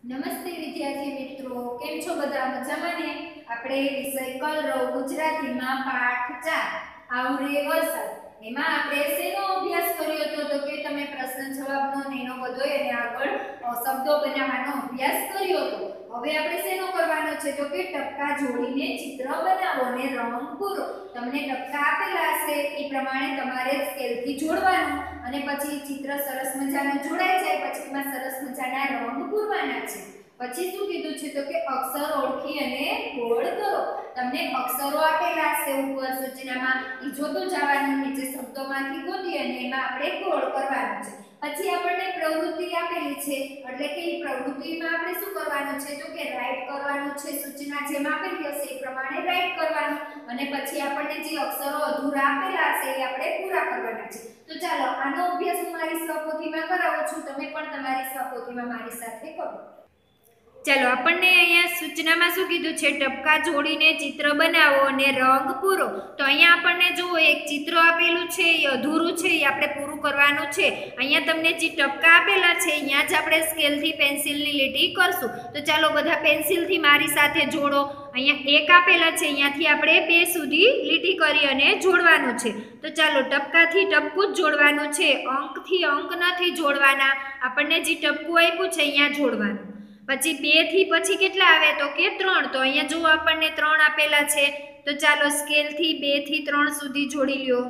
નમસ્તે વિદ્યાર્થી મિત્રો, કેમ છો બધા? મજામાં ને? આપણે વિષય કલરવ ગુજરાતીમાં પાઠ 4 આવરે વરસાદ એમાં આપણે શેનો અભ્યાસ કર્યો હતો? તો કે તમે પ્રશ્ન જવાબનો ને એનો બધો એને આગળ શબ્દો બનાવવાનો અભ્યાસ કર્યો હતો. હવે આપણે શેનો કરવાનો છે? તો કે ટપકા જોડીને ચિત્ર બનાવો અને રંગ પૂરો. તમને ટપકા આપેલા હશે એ પ્રમાણે તમારે સ્કેલથી જોડવાનું અને પછી ચિત્ર સરસ મજાનું જોડાઈ જાય પછી એમાં સરસ મજાના રંગ પૂરવાના છે. પછી શું કીધું છે? તો કે અક્ષર ઓળખી અને ગોળ કરો. તમને અક્ષરો આપેલા હશે ઉપર સૂચનામાં, એ જોતું જવાનું, નીચે શબ્દોમાંથી ગોતી અને એમાં આપણે ગોળ કરવાનું છે. પછી આપણને પ્રવૃત્તિ આપેલી છે એટલે કે એ પ્રવૃત્તિમાં આપણે શું કરવાનું છે? તો કે રાઈટ કરવાનું છે. સૂચના જેમ આપેલી હશે એ પ્રમાણે રાઈટ કરવાનું અને પછી આપણને જે અક્ષરો અધૂરા આપેલા હશે એ આપણે પૂરા કરવાના છે. તો ચાલો આનો અભ્યાસ હું મારી સ્વપોથીમાં કરાવું છું, તમે પણ તમારી સ્વપોથીમાં મારી સાથે કરો. ચાલો આપણને અહીંયા સૂચનામાં શું કીધું છે? ટપકા જોડીને ચિત્ર બનાવો અને રંગ પૂરો. તો અહીંયા આપણને જુઓ એક ચિત્ર આપેલું છે, એ અધૂરું છે, એ આપણે પૂરું કરવાનું છે. અહીંયા તમને જે ટપકા આપેલા છે અહીંયા જ આપણે સ્કેલથી પેન્સિલની લીટી કરશું. તો ચાલો બધા પેન્સિલથી મારી સાથે જોડો. અહીંયા એક આપેલા છે, અહીંયાથી આપણે 2 સુધી લીટી કરી અને જોડવાનું છે. તો ચાલો ટપકાથી ટપકું જ જોડવાનું છે, અંકથી અંક નથી જોડવાના. આપણને જે ટપકું આપ્યું છે અહીંયા જોડવાનું. પછી 2 થી પછી કેટલા આવે? તો કે 3. તો અહીંયા જો આપણને 3 આપેલા છે. તો ચાલો સ્કેલથી 2 થી 3 સુધી જોડી લ્યો.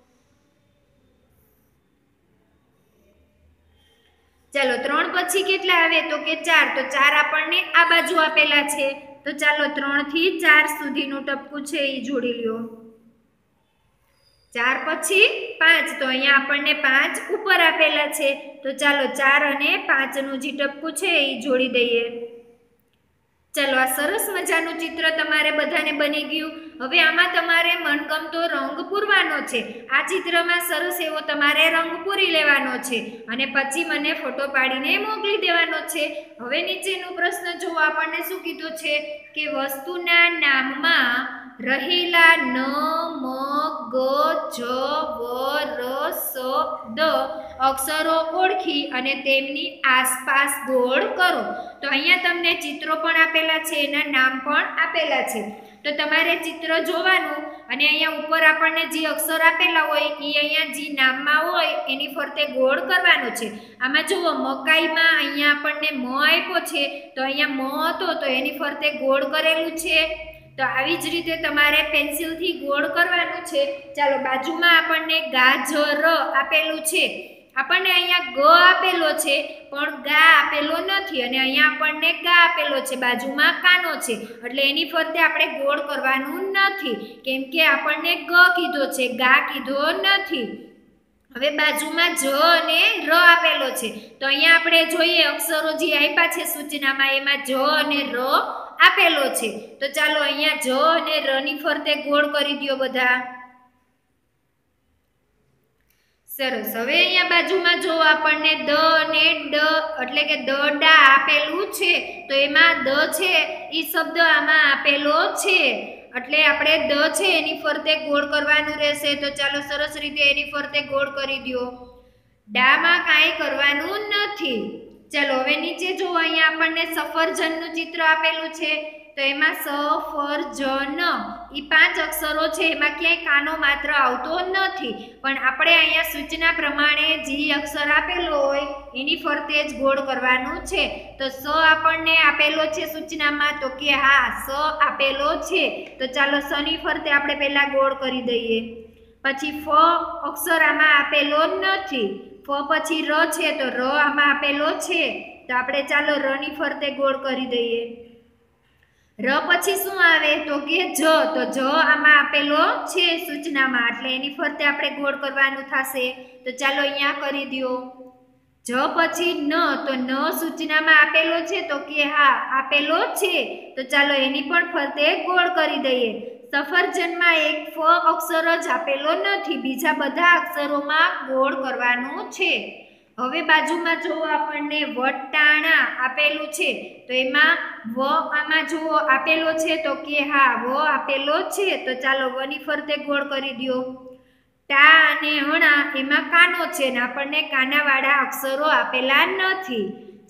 ચાલો 3 પછી કેટલા આવે? તો કે 4. તો 4 આપણને આ બાજુ આપેલા છે. તો ચાલો 3 થી 4 સુધીનું ટપકું છે એ જોડી લ્યો. 4 પછી 5. તો અહીંયા આપણને 5 ઉપર આપેલા છે. તો ચાલો 4 અને 5 નું જે ટપકું છે એ જોડી દઈએ. ચાલો આ સરસ મજાનું ચિત્ર તમારે બધાને બની ગયું. હવે આમાં તમારે મનગમતો રંગ પૂરવાનો છે. આ ચિત્રમાં સરસ એવો તમારે રંગ પૂરી લેવાનો છે અને પછી મને ફોટો પાડીને મોકલી દેવાનો છે. હવે નીચેનો પ્રશ્ન જો આપણને શું કીધું છે કે વસ્તુના નામમાં રહેલા ન, મ, ગ, જ, વ, ર, સ, દ અક્ષરો ઓળખી અને તેમની આસપાસ ગોળ કરો. તો અહીંયા તમને ચિત્રો પણ આપેલા છે, એના નામ પણ આપેલા છે. તો તમારે ચિત્ર જોવાનું અને અહીંયા ઉપર આપણને જે અક્ષર આપેલા હોય એ અહીંયા જે નામમાં હોય એની ફરતે ગોળ કરવાનું છે. આમાં જુઓ મકાઈમાં અહીંયા આપણને મ આપ્યો છે, તો અહીંયા મ હતો તો એની ફરતે ગોળ કરેલું છે. તો આવી જ રીતે તમારે પેન્સિલથી ગોળ કરવાનું છે. ચાલો બાજુમાં આપણને ગાજર આપેલું છે. આપણને અહીંયા ગ આપેલો છે પણ ગા આપેલો નથી અને અહીંયા આપણને ગા આપેલો છે, બાજુમાં કાનો છે એટલે એની ફરતે આપણે ગોળ કરવાનું નથી કેમ કે આપણને ગ કીધો છે, ગા કીધો નથી. હવે બાજુમાં જ અને ર આપેલો છે. તો અહીંયા આપણે જોઈએ અક્ષરો જે આપ્યા છે સૂચનામાં એમાં જ અને ર આપેલો છે. તો ચાલો અહીંયા જ અને ર ની ફરતે ગોળ કરી દો બધા. સરસ. હવે અહીંયા બાજુમાં જો આપણને દ અને ડ એટલે કે દ ડા આપેલું છે તો એમાં દ છે એ શબ્દ આમાં આપેલો છે એટલે આપણે દ છે એની ફરતે ગોળ કરવાનું રહેશે. તો ચાલો સરસ રીતે એની ફરતે ગોળ કરી દો. ડામાં કાંઈ કરવાનું નથી. ચાલો હવે નીચે જો અહીંયા આપણને સફરજનનું ચિત્ર આપેલું છે તો એમાં સફરજન એ 5 અક્ષરો છે, એમાં ક્યાંય કાનો માત્ર આવતો નથી પણ આપણે અહીંયા સૂચના પ્રમાણે જે અક્ષર આપેલો હોય એની ફરતે જ ગોળ કરવાનું છે. તો સ આપણને આપેલો છે સૂચનામાં, તો કે હા સ આપેલો છે. તો ચાલો સ ની ફરતે આપણે પહેલા ગોળ કરી દઈએ. પછી ફ અક્ષર આમાં આપેલો નથી, ફ પછી ર છે તો ર આમાં આપેલો છે તો આપણે ચાલો ર ની ફરતે ગોળ કરી દઈએ. ર પછી શું આવે? તો કે જ. તો જ આમાં આપેલો છે સૂચનામાં એટલે એની ફરતે આપણે ગોળ કરવાનું થશે. તો ચાલો અહીંયા કરી દો. જ પછી ન, તો ન સૂચનામાં આપેલો છે તો કે હા આપેલો છે તો ચાલો એની પણ ફરતે ગોળ કરી દઈએ. સફરજનમાં એક ફ અક્ષર જ આપેલો નથી, બીજા બધા અક્ષરોમાં ગોળ કરવાનું છે. હવે બાજુમાં જો આપણને વટાણા આપેલું છે તો એમાં વ આમાં જો આપેલો છે તો કે હા વ આપેલો છે તો ચાલો વ ની ફરતે ગોળ કરી દો. ટા અને હણા એમાં કાનો છે ને આપણને કાનાવાળા અક્ષરો આપેલા નથી.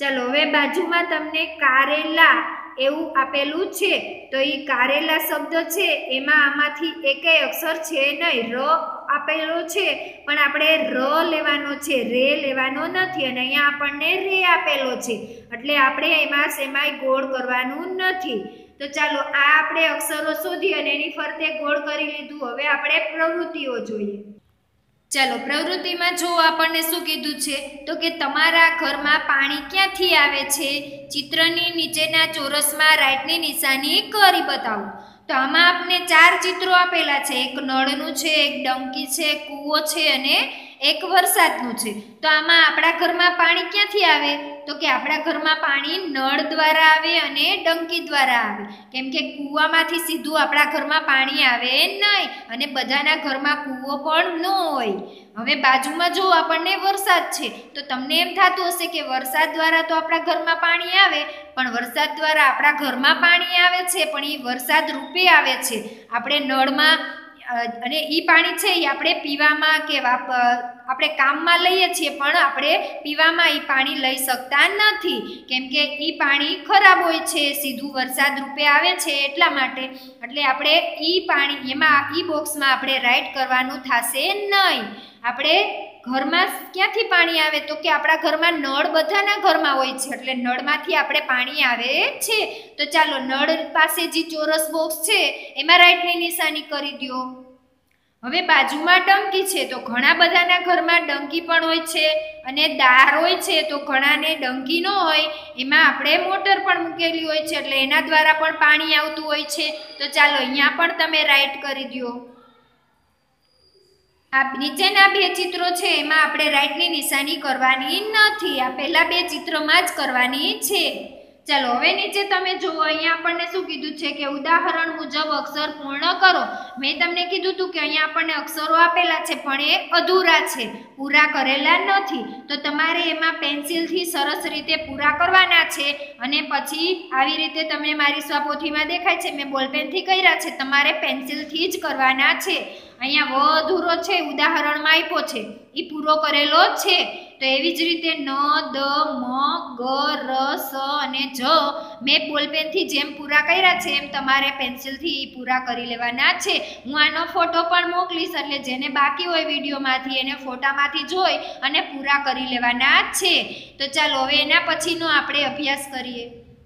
चलो હવે બાજુમાં તમને કારેલા એવું આપેલું છે તો એ કારેલા શબ્દ છે એમાં આમાંથી એકેય અક્ષર છે નહીં ર આપેલો છે પણ આપણે ર લેવાનો છે રે લેવાનો નથી અને અહીંયા આપણને રે આપેલો છે એટલે આપણે એમાં સેમાય ગોળ કરવાનું નથી તો ચાલો આ આપણે અક્ષરો શોધી અને એની ફરતે ગોળ કરી લીધું હવે આપણે પ્રવૃત્તિઓ જોઈએ ચાલો પ્રવૃત્તિમાં જો આપણને શું કીધું છે તો કે તમારા ઘરમાં પાણી ક્યાંથી આવે છે ચિત્રની નીચેના ચોરસમાં રાઈટની નિશાની કરી બતાવો તો આમાં આપણે 4 ચિત્રો આપેલા છે એક નળનું છે એક ડંકી છે કૂવો છે અને એક વરસાદનું છે તો આમાં આપણા ઘરમાં પાણી ક્યાંથી આવે તો કે આપણા ઘરમાં પાણી નળ દ્વારા આવે અને ડંકી દ્વારા આવે કેમ કે કૂવામાંથી સીધું આપણા ઘરમાં પાણી આવે નહીં અને બધાના ઘરમાં કૂવો પણ ન હોય હવે બાજુમાં જો આપણને વરસાદ છે તો તમને એમ થતું હશે કે વરસાદ દ્વારા તો આપણા ઘરમાં પાણી આવે પણ વરસાદ દ્વારા આપણા ઘરમાં પાણી આવે છે પણ એ વરસાદ રૂપે આવે છે આપણે નળમાં અને એ પાણી છે એ આપણે પીવામાં કે આપણે કામમાં લઈએ છીએ પણ આપણે પીવામાં એ પાણી લઈ શકતા નથી કેમ કે એ પાણી ખરાબ હોય છે સીધું વરસાદ રૂપે આવે છે એટલા માટે એટલે આપણે એ પાણી એમાં એ બોક્સમાં આપણે રાઈટ કરવાનું થશે નહીં આપણે ઘરમાં ક્યાંથી પાણી આવે તો કે આપણા ઘરમાં નળ બધાના ઘરમાં હોય છે એટલે નળમાંથી આપણે પાણી આવે છે તો ચાલો નળ પાસે જે ચોરસ બોક્સ છે એમાં રાઈટની નિશાની કરી દો હવે બાજુમાં ડંકી છે તો ઘણા બધાના ઘરમાં ડંકી પણ હોય છે અને દાર હોય છે તો ઘણાને ડંકી ન હોય એમાં આપણે મોટર પણ મૂકેલી હોય છે એટલે એના દ્વારા પણ પાણી આવતું હોય છે તો ચાલો અહીંયા પણ તમે રાઈટ કરી દો આ નીચેના 2 ચિત્રો છે એમાં આપણે રાઈટની નિશાની કરવાની નથી આ પહેલા 2 ચિત્રમાં જ કરવાની છે ચાલો હવે નીચે તમે જુઓ અહીંયા આપણને શું કીધું છે કે ઉદાહરણ મુજબ અક્ષર પૂર્ણ કરો મેં તમને કીધું હતું કે અહીંયા આપણને અક્ષરો આપેલા છે પણ એ અધૂરા છે પૂરા કરેલા નથી તો તમારે એમાં પેન્સિલથી સરસ રીતે પૂરા કરવાના છે અને પછી આવી રીતે તમને મારી સ્વપોથીમાં દેખાય છે મેં બોલપેનથી કર્યા છે તમારે પેન્સિલથી જ કરવાના છે અહીંયા અધૂરો છે ઉદાહરણમાં આપ્યો છે એ પૂરો કરેલો છે તો એવી જ રીતે ન દ મ ગ ર સ અને જ મેં બોલપેનથી જેમ પૂરા કર્યા છે એમ તમારે પેન્સિલથી પૂરા કરી લેવાના છે હું આનો ફોટો પણ મોકલીશ એટલે જેને બાકી હોય વિડીયોમાંથી એને ફોટામાંથી જોઈ અને પૂરા કરી લેવાના છે તો ચાલો હવે એના પછીનો આપણે અભ્યાસ કરીએ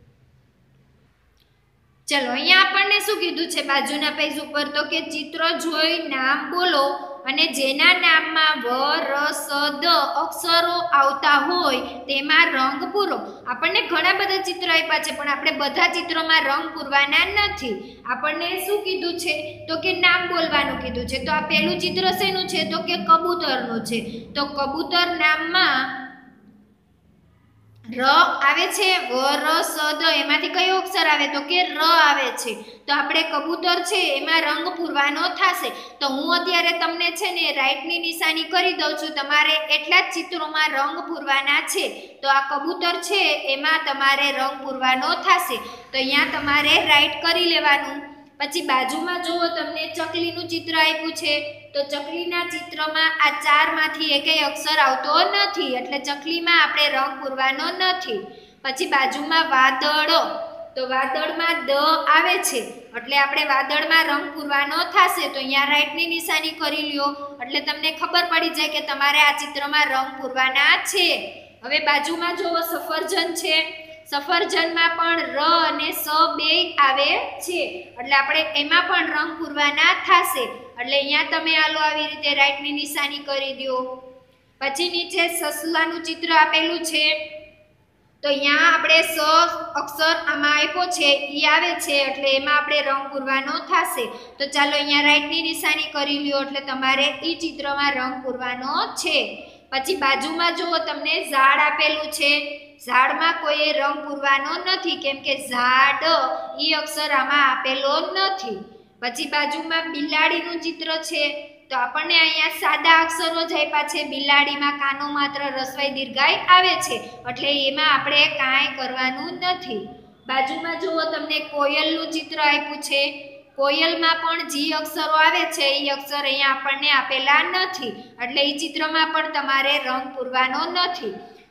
ચલો અહીંયા આપણને શું કીધું છે બાજુના પેજ ઉપર તો કે ચિત્ર જોઈ નામ બોલો અને જેના નામમાં વ ર સ દ અક્ષરો આવતા હોય તેમાં રંગ પૂરો આપણને ઘણા બધા ચિત્ર આપ્યા છે પણ આપણે બધા ચિત્રોમાં રંગ પૂરવાના નથી આપણને શું કીધું છે તો કે નામ બોલવાનું કીધું છે તો આ પહેલું ચિત્ર શેનું છે તો કે કબૂતરનું છે તો કબૂતર નામમાં ર આવે છે વ ર સ દ એમાંથી કયો અક્ષર આવે તો કે ર આવે છે તો આપણે કબૂતર છે એમાં રંગ પૂરવાનો થશે તો હું અત્યારે તમને છે ને રાઈટની નિશાની કરી દઉં છું તમારે એટલા જ ચિત્રોમાં રંગ પૂરવાના છે તો આ કબૂતર છે એમાં તમારે રંગ પૂરવાનો થશે તો અહીંયા તમારે રાઈટ કરી લેવાનું પછી બાજુમાં જુઓ તમને ચકલીનું ચિત્ર આપ્યું છે તો ચકલીના ચિત્રમાં આ 4 માંથી એકેય અક્ષર આવતો નથી એટલે ચકલીમાં આપણે રંગ પૂરવાનો નથી પછી બાજુમાં વાદળો તો વાદળમાં દ આવે છે એટલે આપણે વાદળમાં રંગ પૂરવાનો થશે તો અહીંયા રાઈટની નિશાની કરી લ્યો એટલે તમને ખબર પડી જાય કે તમારે આ ચિત્રમાં રંગ પૂરવાના છે હવે બાજુમાં જુઓ સફરજન છે સફરજનમાં પણ ર અને સ બે આવે છે એટલે આપણે એમાં પણ રંગ પૂરવાના થશે એટલે અહીંયા તમે આલો આવી રીતે રાઈટની નિશાની કરી દો પછી નીચે સસલાનું ચિત્ર આપેલું છે તો અહીંયા આપણે સ અક્ષર આમાં આપ્યો છે ઈ આવે છે એટલે એમાં આપણે રંગ પૂરવાનો થશે તો ચાલો અહીંયા રાઈટની નિશાની કરી લ્યો એટલે તમારે ઈ ચિત્રમાં રંગ પૂરવાનો છે પછી બાજુમાં જુઓ તમને ઝાડ આપેલું છે ઝાડમાં કોઈ રંગ પૂરવાનો નથી કેમ કે ઝાડ ઈ અક્ષર આમાં આપેલો નથી પછી બાજુમાં બિલાડીનું ચિત્ર છે તો આપણને અહીંયા સાદા અક્ષરો જ આપ્યા છે બિલાડીમાં કાનો માત્ર રસ્વઈ દીર્ઘાય આવે છે એટલે એમાં આપણે કાંઈ કરવાનું નથી બાજુમાં જુઓ તમને કોયલનું ચિત્ર આપ્યું છે કોયલમાં પણ જે અક્ષરો આવે છે એ અક્ષર અહીંયા આપણને આપેલા નથી એટલે એ ચિત્રમાં પણ તમારે રંગ પૂરવાનો નથી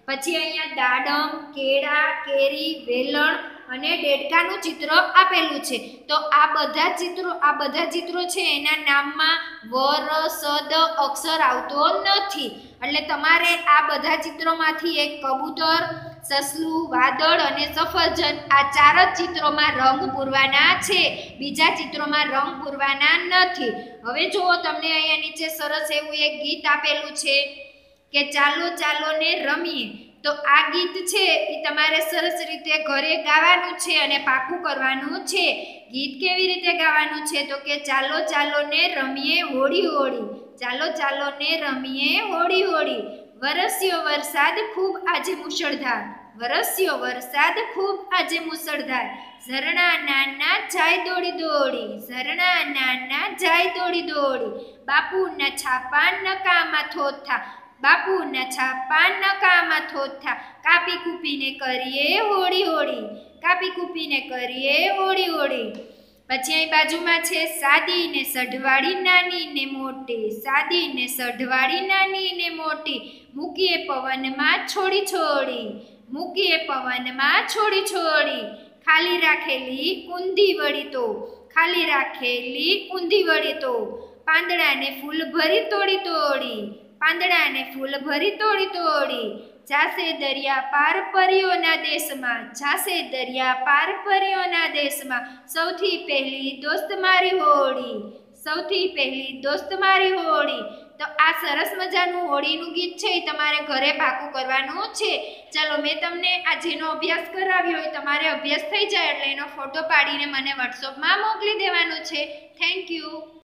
પછી અહીંયા દાડમ, કેળા, કેરી, વેલણ અને દેડકાનું ચિત્ર આપેલું છે. તો આ બધા ચિત્રો છે એના નામમાં વર, સદ અક્ષર આવતો નથી. એટલે તમારે આ બધા ચિત્રોમાંથી એક કબૂતર, સસલું, વાદળ અને સફરજન આ 4 જ ચિત્રોમાં રંગ પૂરવાના છે. બીજા ચિત્રોમાં રંગ પૂરવાના નથી. હવે જુઓ, તમને અહીંયા નીચે સરસ એવું એક ગીત આપેલું છે કે ચાલો ચાલો ને રમીએ. તો આ ગીત છે એ તમારે સરસ રીતે ઘરે ગાવાનું છે અને પાકું કરવાનું છે. ગીત કેવી રીતે ગાવાનું છે? તો કે ચાલો ચાલો ને રમીએ હોળી હોળી, ચાલો ચાલો ને રમીએ હોળી હોળી. વરસ્યો વરસાદ ખૂબ આજે મુશળધાર, વરસ્યો વરસાદ ખૂબ આજે મુશળધાર. ઝરણા નાના જાય દોડી દોડી, ઝરણા નાના જાય દોડી દોડી. બાપુના છાપા નકામા થોથા, બાપુના છાપા નકામા થોથા. કાપી કૂપીને કરીએ હોળી હોળી, કાપી કૂપીને કરીએ હોળી હોળી. પછી અહીં બાજુમાં છે સાદી ને સઢવાળી નાની ને મોટી, સાદી ને સઢવાળી નાની ને મોટી. મૂકીએ પવનમાં છોડી છોડી, મૂકીએ પવનમાં છોડી છોડી. ખાલી રાખેલી ઊંધી વળી તો, ખાલી રાખેલી ઊંધી વળી તો. પાંદડાને ફૂલ ભરી તોડી તોડી, પાંદડાને ફૂલ ભરી તોડી તોડી. જાશે દરિયા પાર પરીઓના દેશમાં, જાશે દરિયા પાર પરીઓના દેશમાં. સૌથી પહેલી દોસ્ત મારી હોળી, સૌથી પહેલી દોસ્ત મારી હોળી. તો આ સરસ મજાનું હોળીનું ગીત છે એ તમારે ઘરે પાકું કરવાનું છે. ચાલો, મેં તમને આ જેનો અભ્યાસ કરાવ્યો હોય તમારે અભ્યાસ થઈ જાય એટલે એનો ફોટો પાડીને મને વોટ્સઅપમાં મોકલી દેવાનો છે. Thank you.